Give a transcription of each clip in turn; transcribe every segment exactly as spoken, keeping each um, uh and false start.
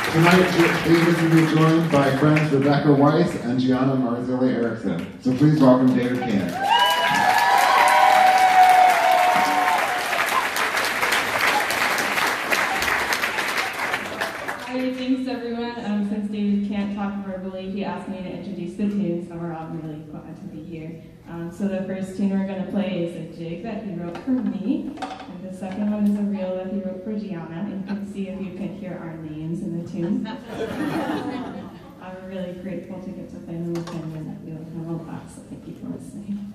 Tonight, David will be joined by friends Rebecca Weiss and Gianna Marzilli Erickson. So please welcome David Kaynor. Hi, thanks everyone. Um, since David can't talk verbally, he asked me to introduce the tunes, so we're all really glad to be here. Um, so the first tune we're going to play is a jig that he wrote for me, and the second one is a reel that he wrote for Gianna, and you can see if you can hear our names in the tune. I'm really grateful to get to play them with him, and I feel like I'm a lot, so thank you for listening.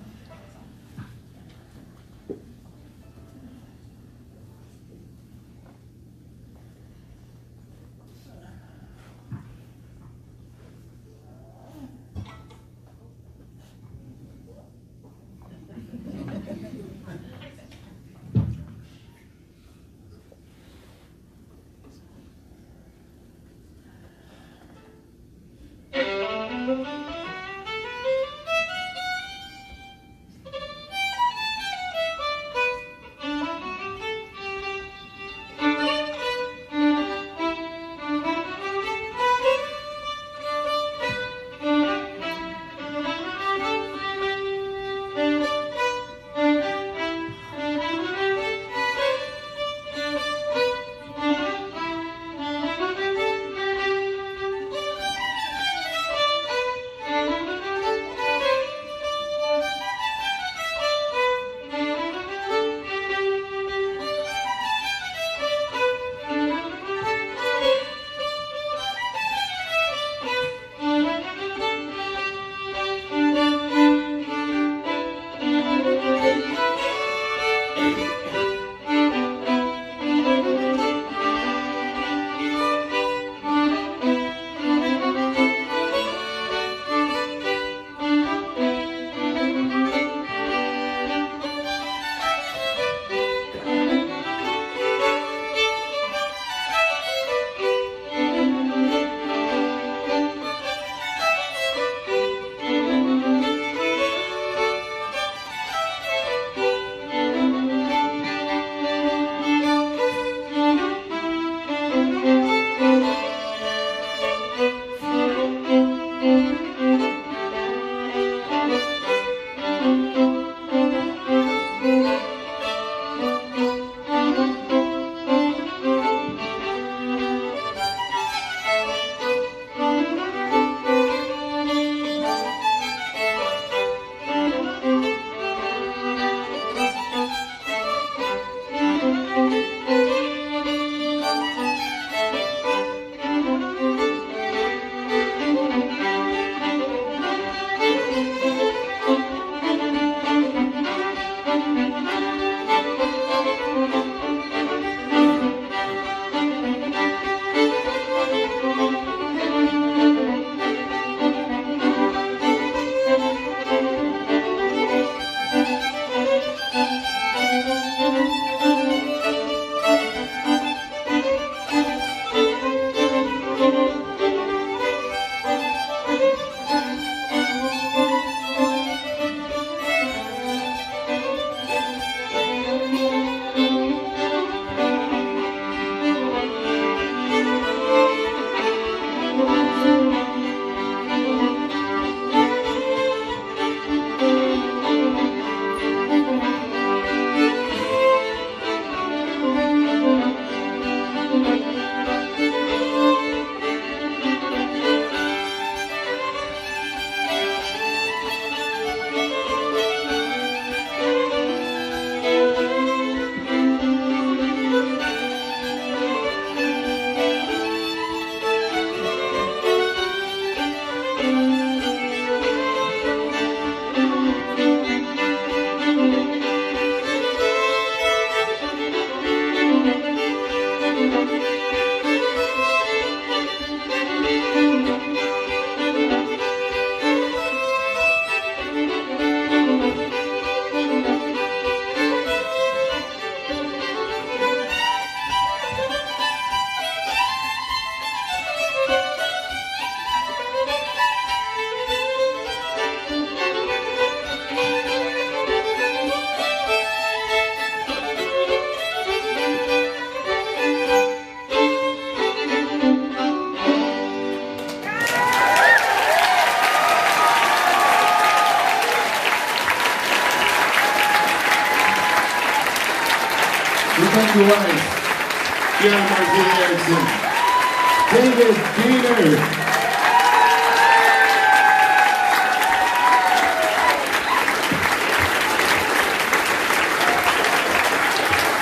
Rebecca Weiss, Gianna Marzilli Erickson, David Kaynor.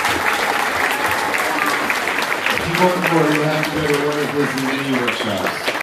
More and more, you'll have to go to one of his many workshops.